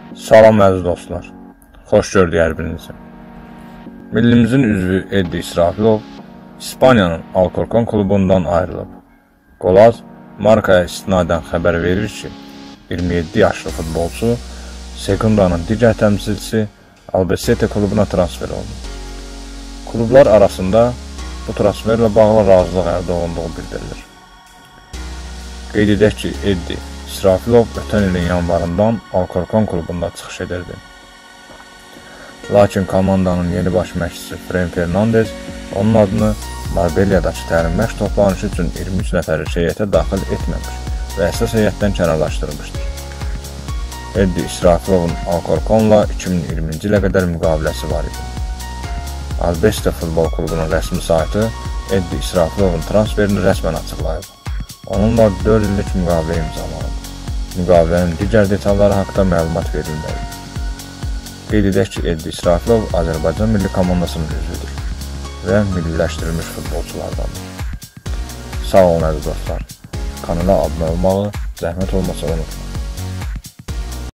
Salam əziz dostlar, xoş gördük hər birinizi. Millimizin üzvü Eddi İsrafilov İspaniyanın Alcorcon klubundan ayrılıb. Qolaz markaya istinadən xəbər verir ki, 27 yaşlı futbolçu Segundanın digər təmsilçisi Albacete klubuna transfer olunub. Klublar arasında bu transferlə bağlı razılıq əldə olunduğu bildirilir. Qeyd edək ki, Eddi İsrafilov ötən ilin yanvarından Alcorcon klubunda çıxış edirdi. Lakin komandanın yeni baş məşqçisi Fren Fernandez onun adını Marbelliyadakı təlim məşq toplanışı üçün 23 nəfərlik heyətə daxil etməmiş və əsas heyətdən kənarlaşdırmışdır. Eddi İsrafilovun Alcorconla 2020-ci ilə qədər müqaviləsi var idi. Albacete futbol klubunun rəsmi saytı Eddi İsrafilovun transferini rəsmən açıqlayıb. Onunla 4 illik müqavilə imzalanıb. Müqavilənin digər detalları haqqında məlumat verilməli. Qeyd edək ki, Eddi İsrafilov Azərbaycan milli komandasının üzvüdür və milliləşdirilmiş futbolçulardandır. Sağ olun əziz dostlar. Kanala abunə olmağı zəhmət olmasa unutmayın.